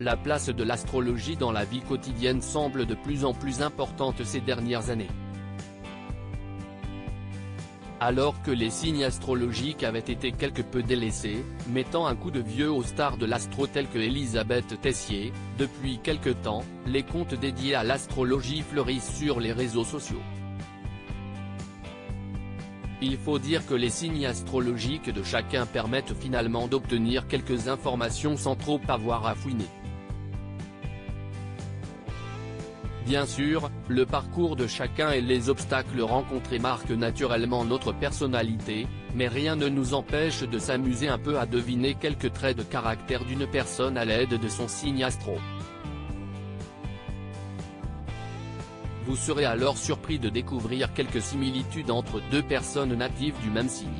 la place de l'astrologie dans la vie quotidienne semble de plus en plus importante ces dernières années. Alors que les signes astrologiques avaient été quelque peu délaissés, mettant un coup de vieux aux stars de l'astro telles que Elisabeth Tessier, depuis quelque temps, les comptes dédiés à l'astrologie fleurissent sur les réseaux sociaux. Il faut dire que les signes astrologiques de chacun permettent finalement d'obtenir quelques informations sans trop avoir à fouiner. Bien sûr, le parcours de chacun et les obstacles rencontrés marquent naturellement notre personnalité, mais rien ne nous empêche de s'amuser un peu à deviner quelques traits de caractère d'une personne à l'aide de son signe astro. Vous serez alors surpris de découvrir quelques similitudes entre deux personnes natives du même signe.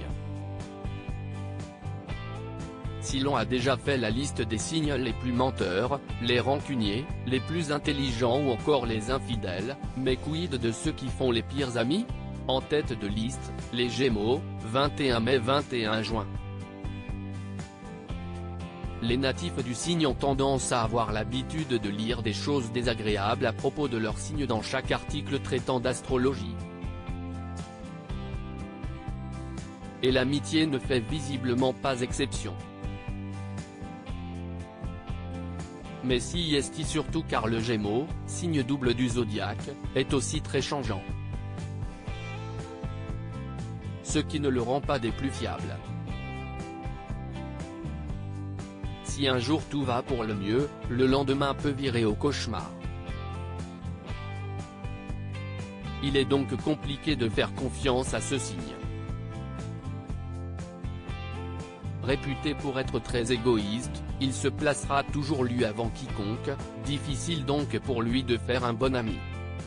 Si l'on a déjà fait la liste des signes les plus menteurs, les rancuniers, les plus intelligents ou encore les infidèles, mais quid de ceux qui font les pires amis? En tête de liste, les Gémeaux, 21 mai 21 juin. Les natifs du signe ont tendance à avoir l'habitude de lire des choses désagréables à propos de leur signe dans chaque article traitant d'astrologie. Et l'amitié ne fait visiblement pas exception. Mais si est surtout car le Gémeaux, signe double du zodiaque, est aussi très changeant. Ce qui ne le rend pas des plus fiables. Si un jour tout va pour le mieux, le lendemain peut virer au cauchemar. Il est donc compliqué de faire confiance à ce signe. Réputé pour être très égoïste, il se placera toujours lui avant quiconque, difficile donc pour lui de faire un bon ami.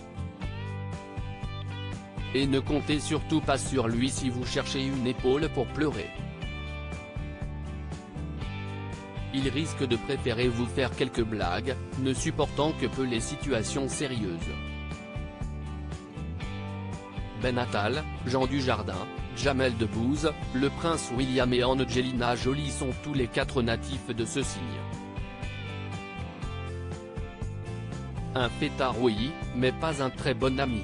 Et ne comptez surtout pas sur lui si vous cherchez une épaule pour pleurer. Il risque de préférer vous faire quelques blagues, ne supportant que peu les situations sérieuses. Ben Attal, Jean Dujardin, Jamel Debbouze, le prince William et Angelina Jolie sont tous les quatre natifs de ce signe. Un fêtard oui, mais pas un très bon ami.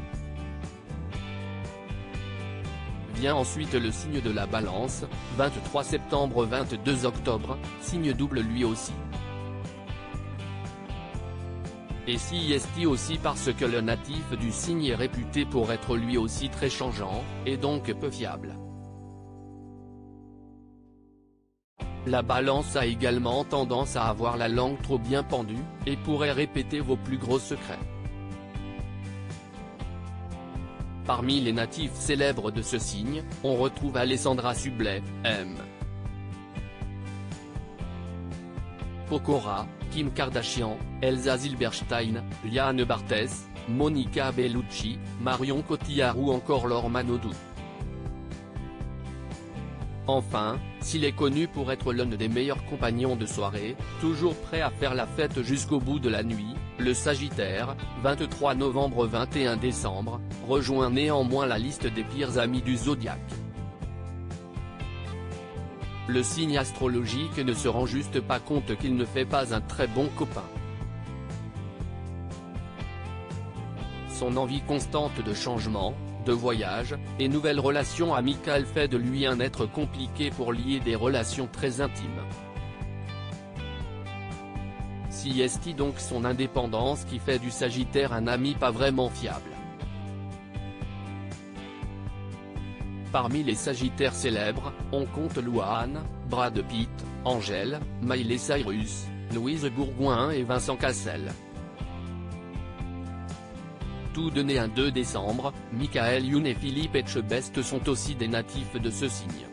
Vient ensuite le signe de la Balance, 23 septembre 22 octobre, signe double lui aussi. Et si est aussi parce que le natif du signe est réputé pour être lui aussi très changeant, et donc peu fiable. La Balance a également tendance à avoir la langue trop bien pendue, et pourrait répéter vos plus gros secrets. Parmi les natifs célèbres de ce signe, on retrouve Alessandra Sublet, M. Pokora, Kim Kardashian, Elsa Zilberstein, Liane Barthès, Monica Bellucci, Marion Cotillard ou encore Laure Manodou. Enfin, s'il est connu pour être l'un des meilleurs compagnons de soirée, toujours prêt à faire la fête jusqu'au bout de la nuit, le Sagittaire, 23 novembre 21 décembre, rejoint néanmoins la liste des pires amis du zodiaque. Le signe astrologique ne se rend juste pas compte qu'il ne fait pas un très bon copain. Son envie constante de changement, de voyage, et nouvelles relations amicales fait de lui un être compliqué pour lier des relations très intimes. Si est donc son indépendance qui fait du Sagittaire un ami pas vraiment fiable. Parmi les Sagittaires célèbres, on compte Louane, Brad Pitt, Angèle, Miley Cyrus, Louise Bourgoin et Vincent Cassel. Tous deux nés un 2 décembre, Michael Youn et Philippe Etchebest sont aussi des natifs de ce signe.